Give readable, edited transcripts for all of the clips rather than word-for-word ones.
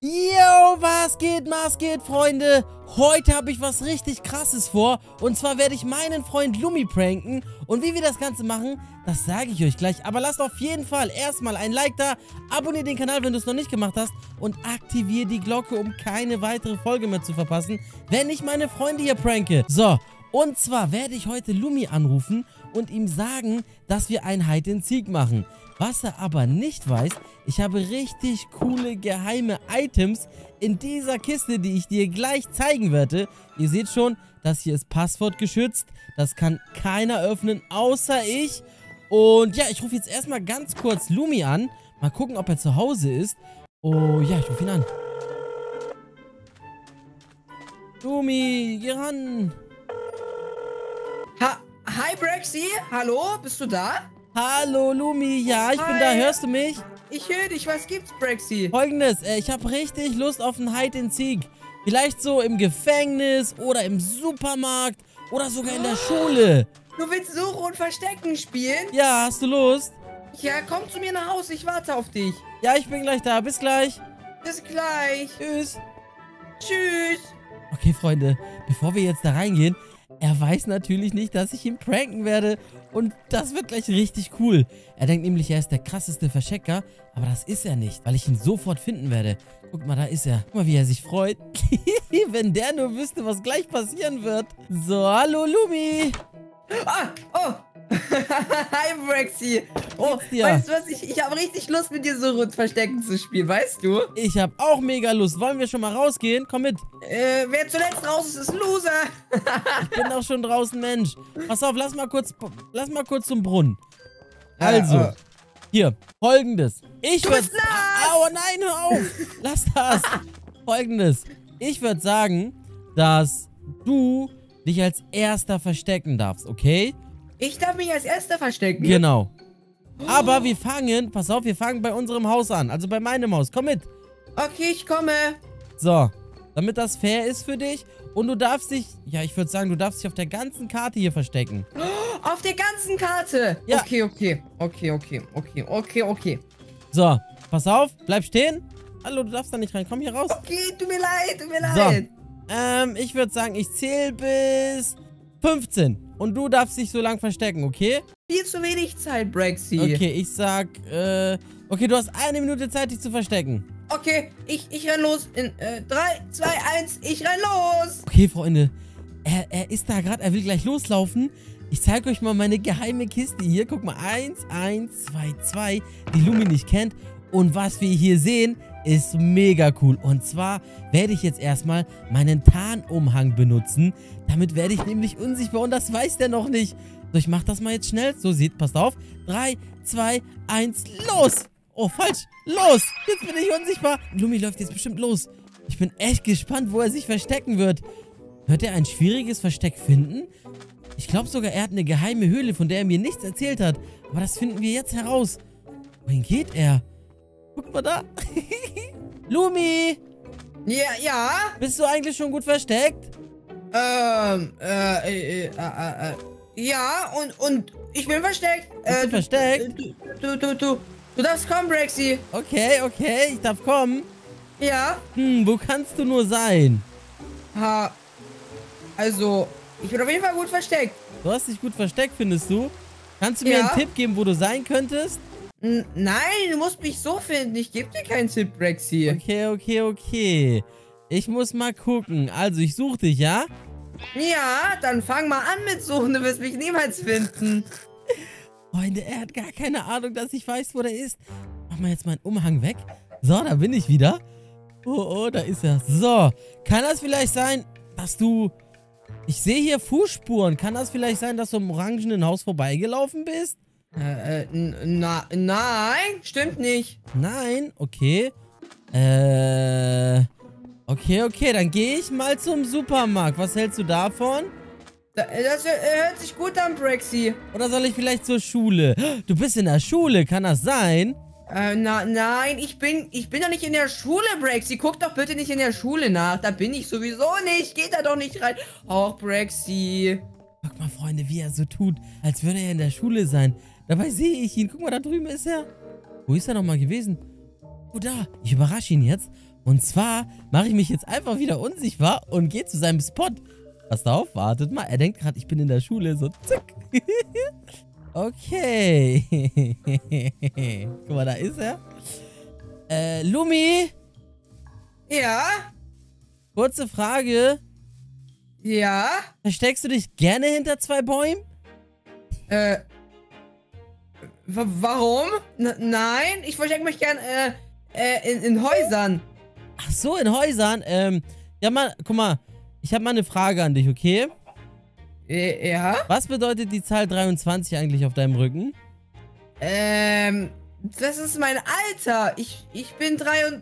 Yo, was geht, Freunde? Heute habe ich was richtig Krasses vor. Und zwar werde ich meinen Freund Lumi pranken. Und wie wir das Ganze machen, das sage ich euch gleich. Aber lasst auf jeden Fall erstmal ein Like da, abonniere den Kanal, wenn du es noch nicht gemacht hast. Und aktiviere die Glocke, um keine weitere Folge mehr zu verpassen, wenn ich meine Freunde hier pranke. So, und zwar werde ich heute Lumi anrufen und ihm sagen, dass wir ein Hide and Seek machen. Was er aber nicht weiß, ich habe richtig coole geheime Items in dieser Kiste, die ich dir gleich zeigen werde. Ihr seht schon, das hier ist passwortgeschützt. Das kann keiner öffnen, außer ich. Und ja, ich rufe jetzt erstmal ganz kurz Lumi an. Mal gucken, ob er zu Hause ist. Oh ja, ich rufe ihn an. Lumi, geh ran. Hi Braxy, hallo, bist du da? Hallo Lumi, ja, ich bin da, hörst du mich? Ich höre dich, was gibt's Braxy? Folgendes, ich habe richtig Lust auf ein Hide and Seek. Vielleicht so im Gefängnis oder im Supermarkt oder sogar in der Schule. Du willst Suche und Verstecken spielen? Ja, hast du Lust? Ja, komm zu mir nach Hause, ich warte auf dich. Ja, ich bin gleich da, bis gleich. Bis gleich. Tschüss. Tschüss. Okay, Freunde, bevor wir jetzt da reingehen, er weiß natürlich nicht, dass ich ihn pranken werde. Und das wird gleich richtig cool. Er denkt nämlich, er ist der krasseste Verstecker. Aber das ist er nicht, weil ich ihn sofort finden werde. Guck mal, da ist er. Guck mal, wie er sich freut. Wenn der nur wüsste, was gleich passieren wird. So, hallo Lumi. Oh. Hi Braxy. Oh, weißt du was? Ich habe richtig Lust, mit dir Suche und Verstecken zu spielen, weißt du? Ich habe auch mega Lust. Wollen wir schon mal rausgehen? Komm mit. Wer zuletzt raus ist, ist ein Loser. Ich bin auch schon draußen, Mensch. Pass auf, lass mal kurz zum Brunnen. Also, hier, folgendes. Ich würde... Oh nein, hör auf. Lass das. Folgendes. Ich würde sagen, dass du dich als Erster verstecken darfst, okay? Ich darf mich als Erster verstecken? Genau. Aber wir fangen, pass auf, wir fangen bei unserem Haus an. Also bei meinem Haus. Komm mit. Okay, ich komme. So, damit das fair ist für dich. Und du darfst dich, ja, ich würde sagen, du darfst dich auf der ganzen Karte hier verstecken. Auf der ganzen Karte? Ja. Okay. So, pass auf, bleib stehen. Hallo, du darfst da nicht rein. Komm hier raus. Okay, tut mir leid. So, ich würde sagen, ich zähle bis 15. Und du darfst dich so lang verstecken, okay? Viel zu wenig Zeit, Braxy. Okay, ich sag, okay, du hast 1 Minute Zeit, dich zu verstecken. Okay, ich renn los in 3, 2, 1, ich renn los. Okay, Freunde, er ist da gerade, er will gleich loslaufen. Ich zeige euch mal meine geheime Kiste hier. Guck mal, 1, 2, 2, die Lumi nicht kennt. Und was wir hier sehen, ist mega cool. Und zwar werde ich jetzt erstmal meinen Tarnumhang benutzen. Damit werde ich nämlich unsichtbar und das weiß der noch nicht. So, ich mache das mal jetzt schnell. So, passt auf. 3, 2, 1, los! Oh, falsch. Los! Jetzt bin ich unsichtbar. Lumi läuft jetzt bestimmt los. Ich bin echt gespannt, wo er sich verstecken wird. Wird er ein schwieriges Versteck finden? Ich glaube sogar, er hat eine geheime Höhle, von der er mir nichts erzählt hat. Aber das finden wir jetzt heraus. Wohin geht er? Guck mal da. Lumi! Ja? Bist du eigentlich schon gut versteckt? Ja, und ich bin versteckt. Bist du versteckt? Du darfst kommen, Braxy. Okay, ich darf kommen. Ja? Wo kannst du nur sein? Also, ich bin auf jeden Fall gut versteckt. Du hast dich gut versteckt, findest du? Kannst du mir einen Tipp geben, wo du sein könntest? Nein, du musst mich so finden. Ich gebe dir keinen Tipp, Braxy. Okay. Ich muss mal gucken. Also, ich suche dich, ja? Ja, dann fang mal an mit Suchen. Du wirst mich niemals finden. Freunde, er hat gar keine Ahnung, dass ich weiß, wo der ist. Mach mal jetzt meinen Umhang weg. So, da bin ich wieder. Oh, da ist er. So, kann das vielleicht sein, dass du... Ich sehe hier Fußspuren. Kann das vielleicht sein, dass du im orangenen Haus vorbeigelaufen bist? Nein, stimmt nicht. Nein? Okay. Okay, dann gehe ich mal zum Supermarkt. Was hältst du davon? Das hört sich gut an, Braxy. Oder soll ich vielleicht zur Schule? Du bist in der Schule, kann das sein? Nein, ich bin doch nicht in der Schule, Braxy. Guck doch bitte nicht in der Schule nach. Da bin ich sowieso nicht. Geht da doch nicht rein. Och, Braxy. Guck mal, Freunde, wie er so tut, als würde er in der Schule sein. Dabei sehe ich ihn. Guck mal, da drüben ist er. Wo ist er nochmal gewesen? Oh, da. Ich überrasche ihn jetzt. Und zwar mache ich mich jetzt einfach wieder unsichtbar und gehe zu seinem Spot. Passt auf, wartet mal. Er denkt gerade, ich bin in der Schule. So, zack. Okay. Guck mal, da ist er. Lumi, Ja? kurze Frage. Ja? Versteckst du dich gerne hinter zwei Bäumen? Warum? Nein, ich verstecke mich gern, in Häusern. Ach so, in Häusern. Ja, guck mal. Ich habe mal eine Frage an dich, okay? Ja? Was bedeutet die Zahl 23 eigentlich auf deinem Rücken? Das ist mein Alter. Ich bin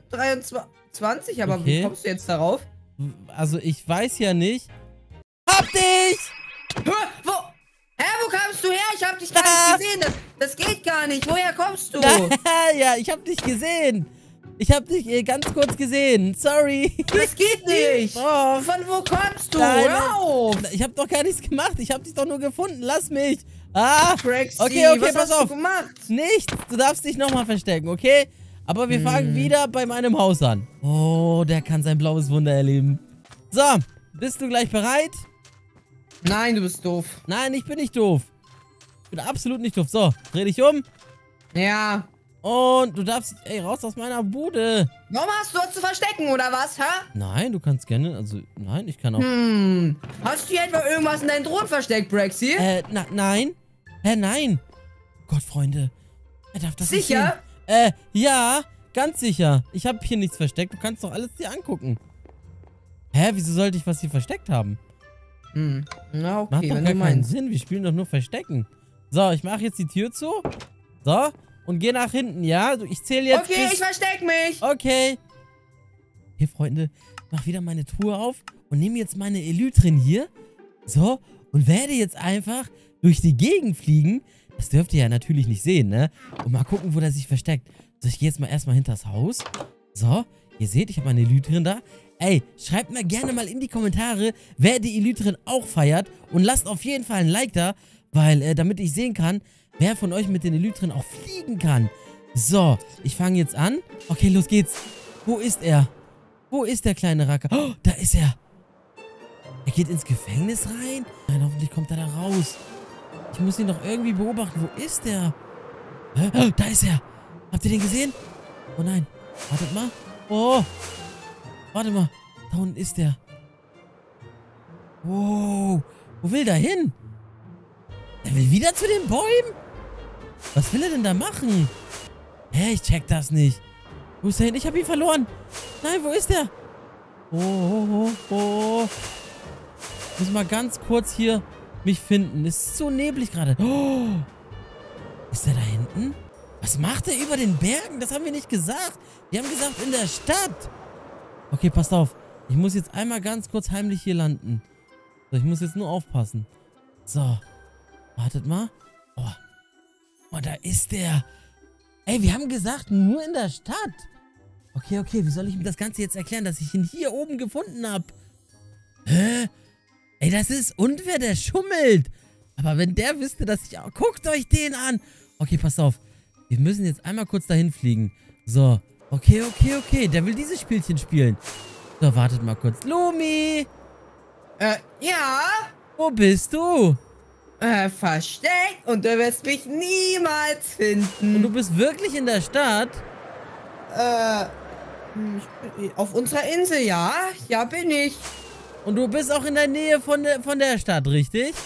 23, aber Okay. wie kommst du jetzt darauf? Also, ich weiß ja nicht. Hab dich! Hä, wo kamst du her? Ich hab dich gar nicht gesehen. Das geht gar nicht. Woher kommst du? Ja, ich hab dich gesehen. Ich hab dich ganz kurz gesehen. Sorry. Das geht nicht. Oh. Von wo kommst du? Nein, Hör auf. Ich hab doch gar nichts gemacht. Ich hab dich doch nur gefunden. Lass mich. Ah. Braxy, Okay, was pass hast auf. du gemacht? Nichts. Du darfst dich nochmal verstecken, okay? Aber wir fangen wieder bei meinem Haus an. Oh, der kann sein blaues Wunder erleben. So, bist du gleich bereit? Nein, du bist doof. Nein, ich bin nicht doof. Ich bin absolut nicht doof. So, dreh dich um. Ja. Und du darfst, raus aus meiner Bude. Warum hast du uns zu verstecken, oder was, hä? Nein, du kannst gerne, also, nein, ich kann auch. Hast du hier etwa irgendwas in deinen Drohnen versteckt, Braxy? Nein. Nein. Gott, Freunde. Er darf das nicht Sicher? sehen. Ja, ganz sicher. Ich habe hier nichts versteckt. Du kannst doch alles dir angucken. Hä, wieso sollte ich was hier versteckt haben? Na, okay, Macht doch wenn gar du keinen meinst. Sinn. Wir spielen doch nur Verstecken. So, ich mache jetzt die Tür zu. So, und geh nach hinten, ja? Ich zähle jetzt Okay, bis... ich versteck mich. Okay. Hier, Freunde, mach wieder meine Truhe auf und nehme jetzt meine Elytren hier. So, und werde jetzt einfach durch die Gegend fliegen. Das dürft ihr ja natürlich nicht sehen, ne? Und mal gucken, wo der sich versteckt. So, ich gehe jetzt mal erstmal hinters Haus. So, ihr seht, ich habe meine Elytren da. Ey, schreibt mir gerne mal in die Kommentare, wer die Elytren auch feiert. Und lasst auf jeden Fall ein Like da, weil, damit ich sehen kann, wer von euch mit den Elytren auch fliegen kann. So, ich fange jetzt an. Okay, los geht's. Wo ist er? Wo ist der kleine Racker? Oh, da ist er. Er geht ins Gefängnis rein? Nein, hoffentlich kommt er da raus. Ich muss ihn doch irgendwie beobachten. Wo ist der? Hä? Oh, da ist er. Habt ihr den gesehen? Oh nein. Wartet mal. Oh. Warte mal. Da unten ist der. Wow. Wo will der hin? Er will wieder zu den Bäumen? Was will er denn da machen? Hä, ich check das nicht. Wo ist er hin? Ich hab ihn verloren. Nein, wo ist der? Oh. Ich muss mal ganz kurz hier mich finden. Es ist so neblig gerade. Oh. Ist er da hinten? Was macht er über den Bergen? Das haben wir nicht gesagt. Wir haben gesagt, in der Stadt. Okay, passt auf. Ich muss jetzt einmal ganz kurz heimlich hier landen. So, ich muss jetzt nur aufpassen. So. Wartet mal. Oh, da ist der. Ey, wir haben gesagt, nur in der Stadt. Okay. Wie soll ich mir das Ganze jetzt erklären, dass ich ihn hier oben gefunden habe? Hä? Ey, das ist unfair, der schummelt. Aber wenn der wüsste, dass ich... Guckt euch den an. Okay, passt auf. Wir müssen jetzt einmal kurz dahin fliegen. So. Okay. Der will dieses Spielchen spielen. So, wartet mal kurz. Lumi! Ja? Wo bist du? Versteckt und du wirst mich niemals finden. Und du bist wirklich in der Stadt? Auf unserer Insel, ja? Ja, bin ich. Und du bist auch in der Nähe von der Stadt, richtig?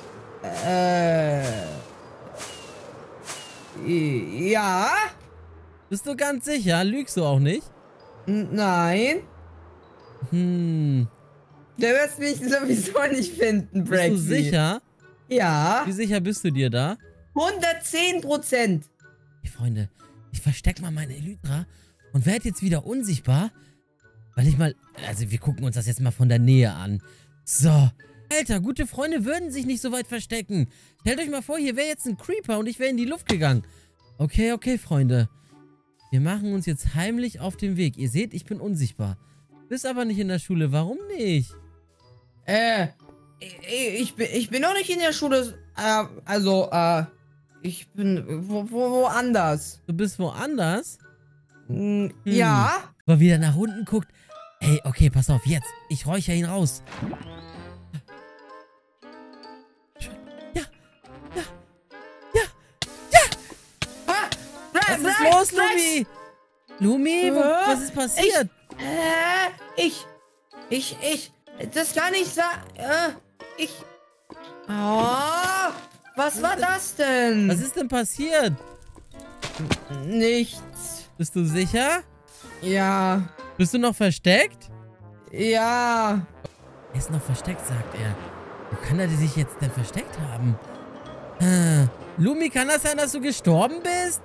Ja? Bist du ganz sicher? Lügst du auch nicht? Nein. Du Du wirst mich sowieso nicht finden, Braxy. bist du sicher? Ja. Wie sicher bist du dir da? 110%. Hey, Freunde, ich versteck mal meine Elytra und werde jetzt wieder unsichtbar, weil ich mal... Also, wir gucken uns das jetzt mal von der Nähe an. So. Alter, gute Freunde würden sich nicht so weit verstecken. Stellt euch mal vor, hier wäre jetzt ein Creeper und ich wäre in die Luft gegangen. Okay, Freunde. Wir machen uns jetzt heimlich auf den Weg. Ihr seht, ich bin unsichtbar. Bist aber nicht in der Schule. Warum nicht? Ich bin noch nicht in der Schule. Ich bin woanders. Du bist woanders? Ja. Aber wieder nach unten guckt. Ey, okay, pass auf, jetzt. Ich räuchere ihn raus. Ja, ja, ja, ja. Was ist los, Lumi? Lumi, was ist passiert? Das kann nicht sein. Oh, was war das denn? Was ist denn passiert? Nichts. Bist du sicher? Ja. Bist du noch versteckt? Ja. Er ist noch versteckt, sagt er. Wo kann er sich jetzt denn versteckt haben? Lumi, kann das sein, dass du gestorben bist?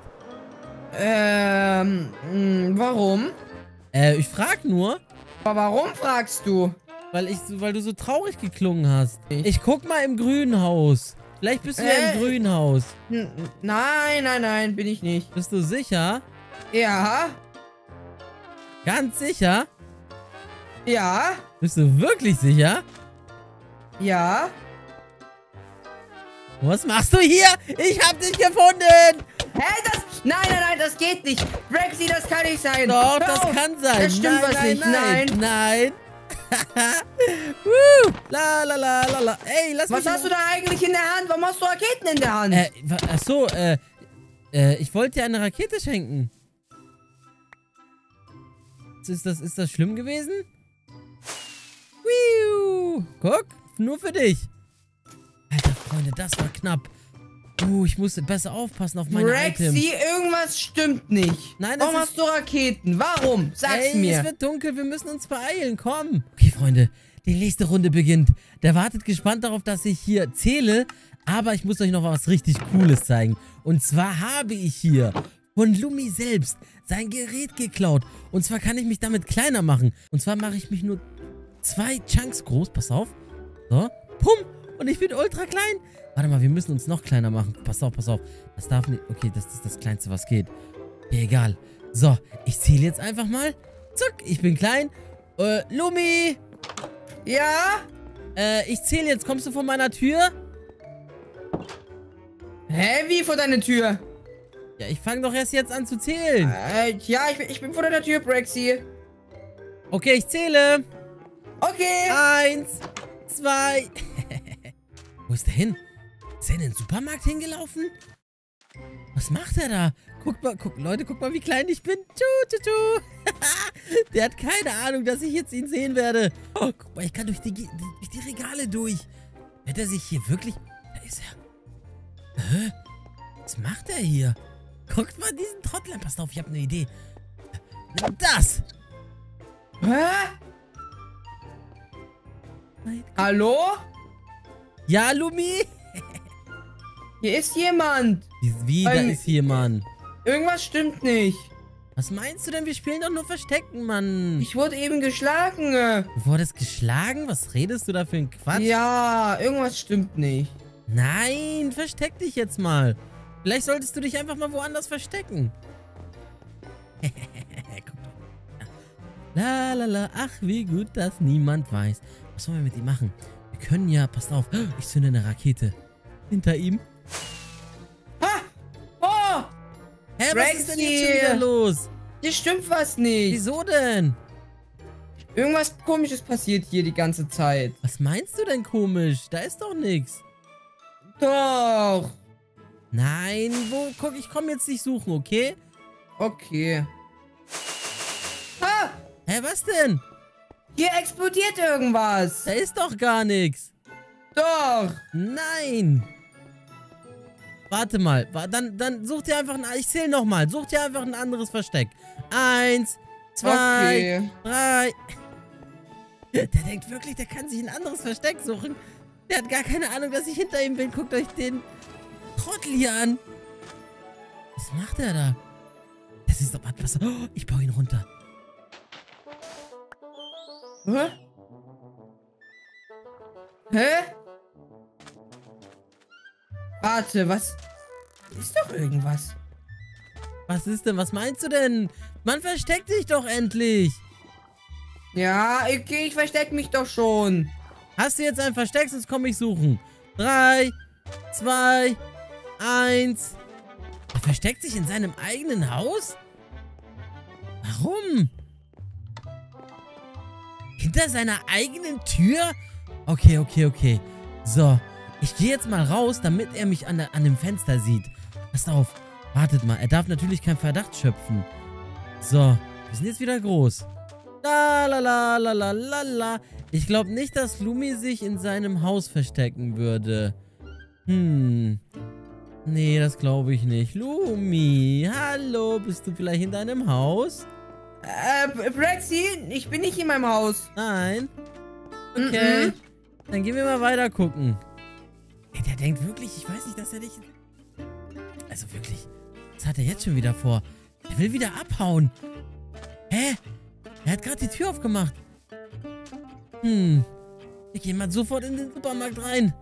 Warum? Ich frag nur. Aber warum fragst du? Weil du so traurig geklungen hast. Ich guck mal im Grünhaus. Vielleicht bist du ja im Grünhaus. Nein, bin ich nicht. Bist du sicher? Ja. Ganz sicher? Ja. Bist du wirklich sicher? Ja. Was machst du hier? Ich hab dich gefunden! Nein, das geht nicht. Brexy, das kann nicht sein. Doch, das kann sein. Das stimmt Nein. La la la la la. Ey, lass mich. Was hast du da eigentlich in der Hand? Warum hast du Raketen in der Hand? Achso, ich wollte dir eine Rakete schenken. Ist das schlimm gewesen? Guck, nur für dich. Alter, Freunde, das war knapp. Ich musste besser aufpassen auf meine Items. Brexy, irgendwas stimmt nicht. Nein, warum hast du Raketen? Warum? Sag's mir. Es wird dunkel, wir müssen uns beeilen, komm. Okay, Freunde, die nächste Runde beginnt. Der wartet gespannt darauf, dass ich hier zähle. Aber ich muss euch noch was richtig Cooles zeigen. Und zwar habe ich hier von Lumi selbst sein Gerät geklaut. Und zwar kann ich mich damit kleiner machen. Und zwar mache ich mich nur 2 Chunks groß. Pass auf. So, pum. Und ich bin ultra klein. Warte mal, wir müssen uns noch kleiner machen. Pass auf. Das darf nicht... Okay, das ist das Kleinste, was geht. Okay, egal. So, ich zähle jetzt einfach mal. Zack, ich bin klein. Lumi. Ja? Ich zähle jetzt. Kommst du vor meiner Tür? Hä, wie vor deiner Tür? Ja, ich fange doch erst jetzt an zu zählen. Ja, ich bin vor deiner Tür, Brexy. Okay, ich zähle. Okay. 1, 2. Wo ist der hin? Ist er in den Supermarkt hingelaufen? Was macht er da? Leute, guck mal, wie klein ich bin. Der hat keine Ahnung, dass ich jetzt ihn sehen werde. Oh, guck mal, ich kann durch die Regale durch. Wird er sich hier wirklich... Da ist er. Hä? Was macht er hier? Guckt mal diesen Trottel an. Passt auf, ich habe eine Idee. Nimm das. Hä? Hallo? Ja, Lumi? Hier ist jemand. Wie, da ist jemand? Irgendwas stimmt nicht. Was meinst du denn? Wir spielen doch nur Verstecken, Mann. Ich wurde eben geschlagen. Du wurdest geschlagen? Was redest du da für ein Quatsch? Ja, irgendwas stimmt nicht. Nein, versteck dich jetzt mal. Vielleicht solltest du dich einfach mal woanders verstecken. Guck mal. La, ach, wie gut, dass niemand weiß. Was sollen wir mit ihm machen? Wir können ja, passt auf, ich zünde eine Rakete. Hinter ihm. Ha! Oh! Hä, was ist denn jetzt schon wieder los? Hier stimmt was nicht. Wieso denn? Irgendwas Komisches passiert hier die ganze Zeit. Was meinst du denn komisch? Da ist doch nichts. Doch. Nein, guck, ich komme jetzt nicht suchen, okay? Okay. Ah! Hä, was denn? Hier explodiert irgendwas. Da ist doch gar nichts. Doch. Nein. Warte mal. Dann such dir einfach ein... Ich zähle nochmal. Such dir einfach ein anderes Versteck. 1, 2, 3. Der denkt wirklich, der kann sich ein anderes Versteck suchen. Der hat gar keine Ahnung, dass ich hinter ihm bin. Guckt euch den Trottel hier an. Was macht er da? Das ist doch... Was, oh, ich baue ihn runter. Hä? Hä? Warte, was? Ist doch irgendwas. Was ist denn? Was meinst du denn? Man versteckt sich doch endlich. Ja, okay, ich versteck mich doch schon. Hast du jetzt ein Versteck, sonst komme ich suchen. 3, 2, 1. Er versteckt sich in seinem eigenen Haus? Warum? Hinter seiner eigenen Tür? Okay, okay, okay. So, ich gehe jetzt mal raus, damit er mich an dem Fenster sieht. Passt auf. Wartet mal, er darf natürlich keinen Verdacht schöpfen. So, wir sind jetzt wieder groß. La la la la la la la. Ich glaube nicht, dass Lumi sich in seinem Haus verstecken würde. Nee, das glaube ich nicht. Lumi, hallo, bist du vielleicht in deinem Haus? Braxy, ich bin nicht in meinem Haus. Nein? Okay. Dann gehen wir mal weiter gucken. Ey, der denkt wirklich, ich weiß nicht, dass er dich... Also wirklich, was hat er jetzt schon wieder vor? Er will wieder abhauen. Hä? Er hat gerade die Tür aufgemacht. Wir gehen mal sofort in den Supermarkt rein.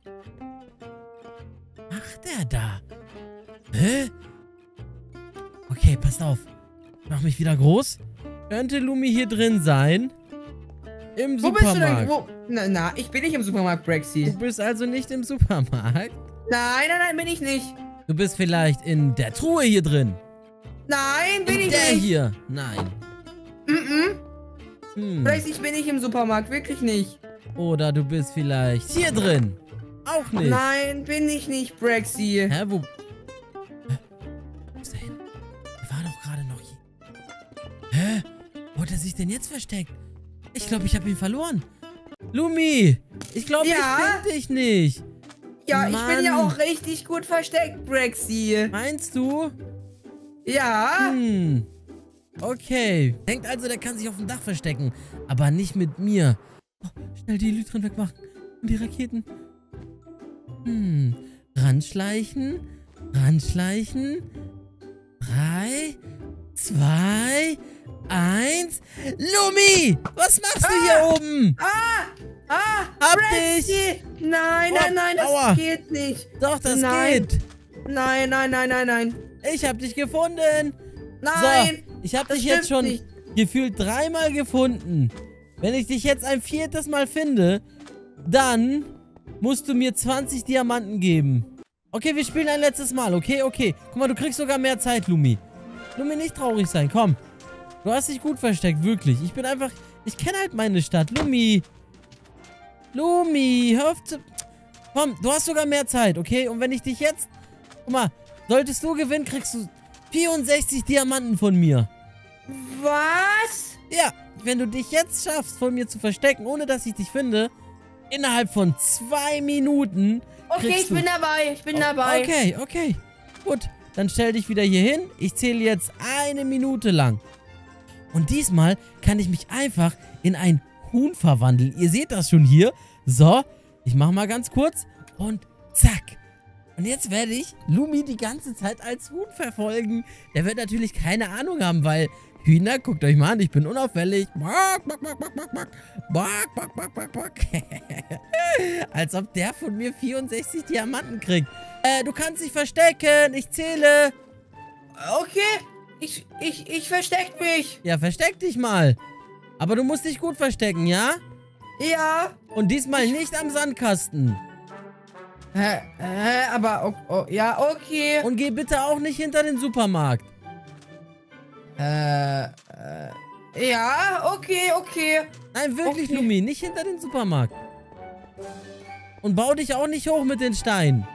Was macht er da? Hä? Okay, passt auf. Ich mach mich wieder groß. Könnte Lumi hier drin sein? Im Supermarkt. Wo bist du denn? Na, ich bin nicht im Supermarkt, Braxy. Du bist also nicht im Supermarkt? Nein, bin ich nicht. Du bist vielleicht in der Truhe hier drin. Nein, bin ich Der nicht. hier. Nein. Braxy, ich bin nicht im Supermarkt, wirklich nicht. Oder du bist vielleicht hier drin. Auch nicht. Nein, bin ich nicht, Braxy. Hä, wo? Wo ist er hin? Der war doch gerade noch hier. Hä? Wo hat er sich denn jetzt versteckt? Ich glaube, ich habe ihn verloren. Lumi, ich glaube, ich finde dich nicht. Ja, Mann. ich bin ja auch richtig gut versteckt, Braxy. Meinst du? Ja. Okay. Denkt also, der kann sich auf dem Dach verstecken. Aber nicht mit mir. Oh, schnell die Elytren wegmachen. Und die Raketen. Ranschleichen. Ranschleichen. 3, 2, 1. Lumi! Was machst du hier oben? Hab Braxy. dich! Nein, das Aua. geht nicht. Doch, das Nein. geht. Nein. Ich hab dich gefunden. Nein. So, ich hab das dich jetzt stimmt schon nicht. gefühlt 3-mal gefunden. Wenn ich dich jetzt ein 4. Mal finde, dann musst du mir 20 Diamanten geben. Okay, wir spielen ein letztes Mal, okay? Okay. Guck mal, du kriegst sogar mehr Zeit, Lumi. Lumi, nicht traurig sein, komm. Du hast dich gut versteckt, wirklich. Ich kenne halt meine Stadt. Lumi, hör auf zu... Komm, du hast sogar mehr Zeit, okay? Und wenn ich dich jetzt... Guck mal, solltest du gewinnen, kriegst du 64 Diamanten von mir. Was? Ja, wenn du dich jetzt schaffst, von mir zu verstecken, ohne dass ich dich finde, innerhalb von 2 Minuten Okay, ich bin dabei. Okay. Gut, dann stell dich wieder hier hin. Ich zähle jetzt 1 Minute lang. Und diesmal kann ich mich einfach in ein Huhn verwandeln. Ihr seht das schon hier. So, ich mache mal ganz kurz und zack. Und jetzt werde ich Lumi die ganze Zeit als Huhn verfolgen. Der wird natürlich keine Ahnung haben, weil Hühner, guckt euch mal an, ich bin unauffällig. Als ob der von mir 64 Diamanten kriegt. Du kannst dich verstecken, ich zähle. Okay, ich versteck mich. Ja, versteck dich mal. Aber du musst dich gut verstecken, ja? Ja. Und diesmal nicht am Sandkasten. Aber, ja, okay. Und geh bitte auch nicht hinter den Supermarkt. Ja, okay. Nein, wirklich, Okay. Lumi, nicht hinter den Supermarkt. Und bau dich auch nicht hoch mit den Steinen.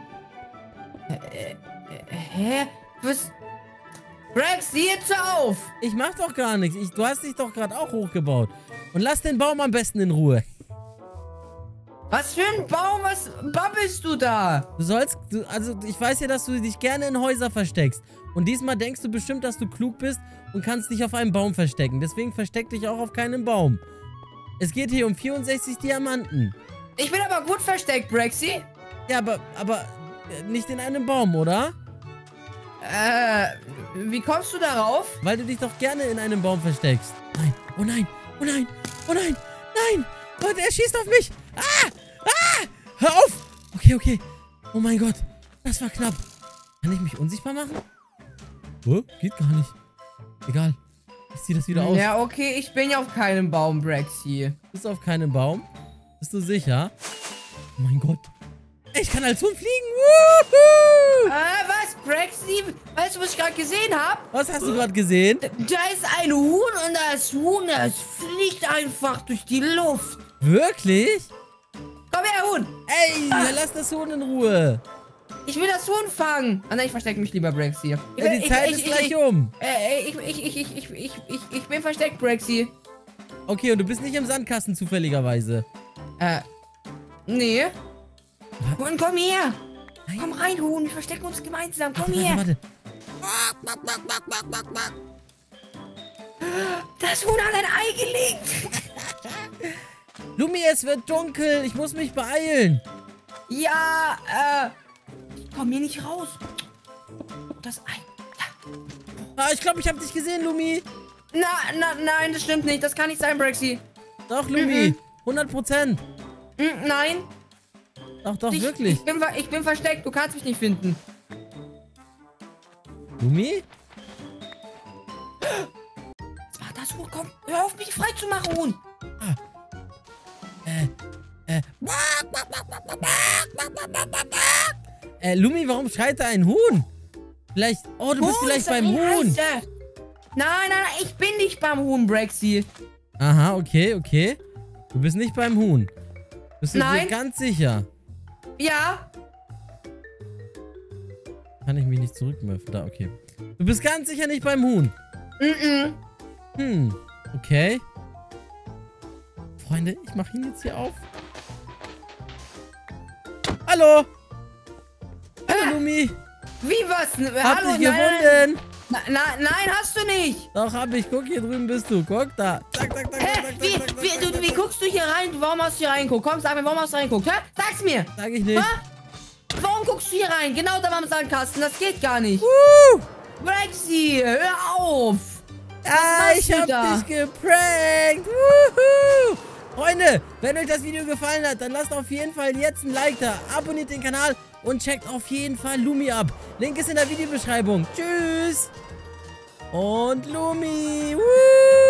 Hä? Was? Brax, sieh jetzt auf! Ich mach doch gar nichts. Du hast dich doch gerade auch hochgebaut. Und lass den Baum am besten in Ruhe. Was für ein Baum? Was babbelst du da? Also ich weiß ja, dass du dich gerne in Häuser versteckst. Und diesmal denkst du bestimmt, dass du klug bist und kannst dich auf einem Baum verstecken. Deswegen versteck dich auch auf keinem Baum. Es geht hier um 64 Diamanten. Ich bin aber gut versteckt, Braxy. Ja, aber nicht in einem Baum, oder? Wie kommst du darauf? Weil du dich doch gerne in einem Baum versteckst. Nein, oh nein, oh nein, oh nein, nein! Leute, er schießt auf mich! Hör auf! Okay. Oh mein Gott, das war knapp. Kann ich mich unsichtbar machen? Oh, geht gar nicht. Egal, ich zieh das wieder aus. Ja, okay, ich bin ja auf keinem Baum, Braxy. Bist du auf keinem Baum? Bist du sicher? Oh mein Gott. Ich kann als Huhn fliegen. Woohoo! Was, Braxy? Weißt du, was ich gerade gesehen habe? Was hast du gerade gesehen? Da ist ein Huhn und das Huhn, das fliegt einfach durch die Luft. Wirklich? Komm her, Huhn. Ey, lass das Huhn in Ruhe. Ich will das Huhn fangen. Ah nein, ich verstecke mich lieber, Braxy. Ja, die Zeit ist gleich um. Ich bin versteckt, Braxy. Okay, und du bist nicht im Sandkasten zufälligerweise. Nee. Huhn, komm her. Nein. Komm rein, Huhn. Wir verstecken uns gemeinsam. Komm Warte, her. warte. Das Huhn hat ein Ei gelegt. Lumi, es wird dunkel. Ich muss mich beeilen. Ja, ich komm hier nicht raus. Das Ei. Ja. Ah, ich glaube, ich habe dich gesehen, Lumi. Nein, das stimmt nicht. Das kann nicht sein, Braxy. Doch, Lumi. 100%. Nein. Doch, wirklich. Ich bin versteckt. Du kannst mich nicht finden. Lumi? Was war das, Huhn? Komm, hör auf, mich frei zu machen, Huhn. Lumi, warum schreit da ein Huhn? Vielleicht, oh, du bist vielleicht beim Huhn. Nein, ich bin nicht beim Huhn, Braxy. Aha, okay. Du bist nicht beim Huhn. Bist du dir ganz sicher? Ja. Kann ich mich nicht zurückwerfen? Da, okay. Du bist ganz sicher nicht beim Huhn. Okay. Freunde, ich mache ihn jetzt hier auf. Hallo. Hallo, Lumi. Wie, was? Hab dich gefunden. Nein, hast du nicht. Doch, hab ich. Guck, hier drüben bist du. Guck, da. Zack. Wie guckst du hier rein? Warum hast du hier reingeguckt? Komm, sag mir, warum hast du reingeguckt? Hä? Sag's mir. Sag ich nicht. Warum guckst du hier rein? Genau da beim Sandkasten. Das geht gar nicht. Braxy, hör auf. Ja, ich hab dich geprankt. Woohoo. Freunde, wenn euch das Video gefallen hat, dann lasst auf jeden Fall jetzt ein Like da. Abonniert den Kanal und checkt auf jeden Fall Lumi ab. Link ist in der Videobeschreibung. Tschüss. Und Lumi. Woo.